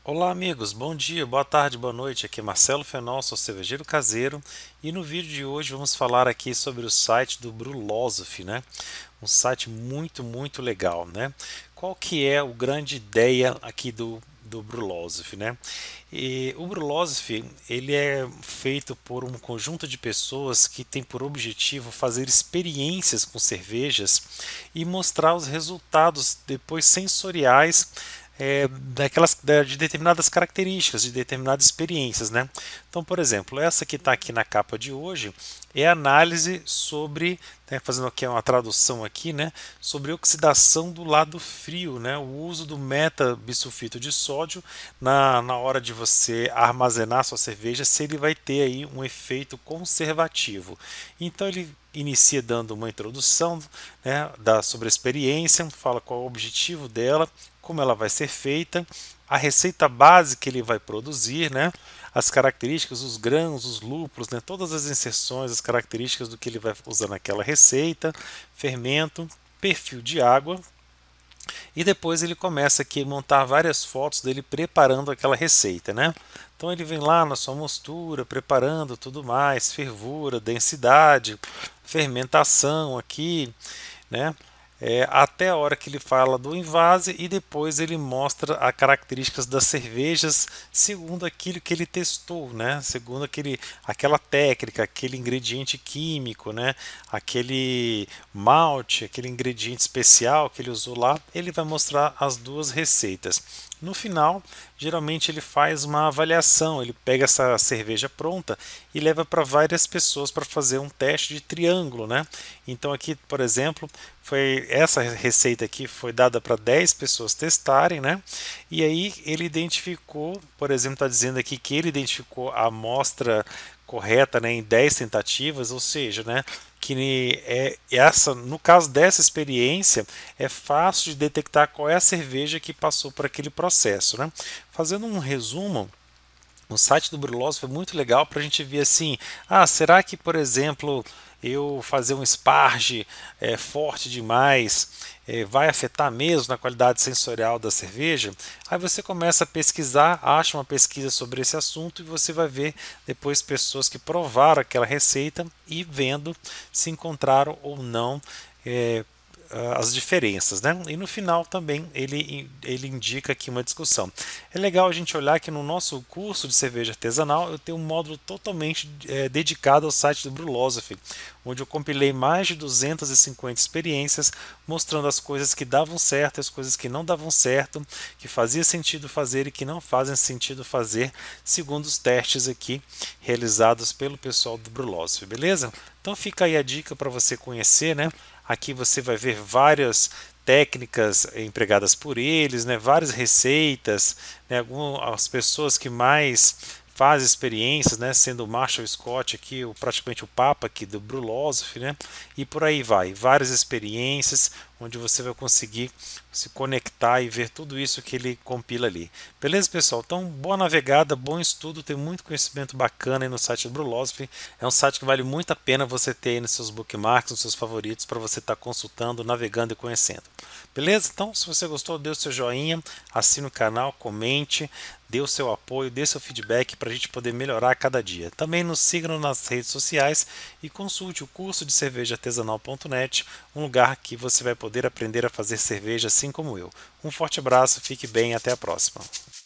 Olá amigos, bom dia, boa tarde, boa noite. Aqui é Marcelo Fenol, sou cervejeiro caseiro e no vídeo de hoje vamos falar aqui sobre o site do Brulosophy, né? Um site muito legal, né? Qual que é a grande ideia aqui do Brulosophy, né? E o Brulosophy, ele é feito por um conjunto de pessoas que tem por objetivo fazer experiências com cervejas e mostrar os resultados depois sensoriais de determinadas características, de determinadas experiências, né? Então, por exemplo, essa que está aqui na capa de hoje é análise sobre, né, fazendo aqui uma tradução aqui, né, sobre oxidação do lado frio, né, o uso do meta-bisulfito de sódio na hora de você armazenar sua cerveja, se ele vai ter aí um efeito conservativo. Então ele inicia dando uma introdução, né, sobre a experiência, fala qual é o objetivo dela, como ela vai ser feita, a receita base que ele vai produzir, né, as características, os grãos, os lúpulos, né, todas as inserções, as características do que ele vai usar naquela receita, fermento, perfil de água, e depois ele começa aqui a montar várias fotos dele preparando aquela receita, né? Então ele vem lá na sua mostura, preparando tudo mais, fervura, densidade, fermentação aqui, né? Até a hora que ele fala do invase e depois ele mostra as características das cervejas segundo aquilo que ele testou, né? Segundo aquela técnica, aquele ingrediente químico, né? Aquele malte, aquele ingrediente especial que ele usou lá, ele vai mostrar as duas receitas. No final, geralmente ele faz uma avaliação, ele pega essa cerveja pronta e leva para várias pessoas para fazer um teste de triângulo, né? Então aqui, por exemplo, foi essa receita aqui foi dada para 10 pessoas testarem, né? E aí ele identificou, por exemplo, está dizendo aqui que ele identificou a amostra correta, né, em 10 tentativas, ou seja, né, que no caso dessa experiência, é fácil de detectar qual é a cerveja que passou por aquele processo, né? Fazendo um resumo, o site do Brulose foi muito legal para a gente ver assim, será que, por exemplo, eu fazer um sparge forte demais vai afetar mesmo na qualidade sensorial da cerveja? Aí você começa a pesquisar, acha uma pesquisa sobre esse assunto e você vai ver depois pessoas que provaram aquela receita e vendo se encontraram ou não as diferenças, né? E no final também ele indica aqui uma discussão. É legal a gente olhar que no nosso curso de cerveja artesanal eu tenho um módulo totalmente dedicado ao site do Brulosophy, onde eu compilei mais de 250 experiências mostrando as coisas que davam certo, as coisas que não davam certo, que fazia sentido fazer e que não fazem sentido fazer, segundo os testes aqui realizados pelo pessoal do Brulosophy, beleza? Então fica aí a dica para você conhecer, né? Aqui você vai ver várias técnicas empregadas por eles, né, várias receitas, né, as pessoas que mais fazem experiências, né, sendo o Marshall Scott aqui, praticamente o papa aqui do Brulosophy, né, e por aí vai, várias experiências onde você vai conseguir se conectar e ver tudo isso que ele compila ali. Beleza, pessoal? Então, boa navegada, bom estudo, tem muito conhecimento bacana aí no site do Brulosophy. É um site que vale muito a pena você ter aí nos seus bookmarks, nos seus favoritos, para você estar consultando, navegando e conhecendo. Beleza? Então, se você gostou, dê o seu joinha, assine o canal, comente, dê o seu apoio, dê seu feedback para a gente poder melhorar a cada dia. Também nos siga nas redes sociais e consulte o curso de cervejaartesanal.net, um lugar que você vai poder aprender a fazer cerveja assim como eu. Um forte abraço, fique bem e até a próxima.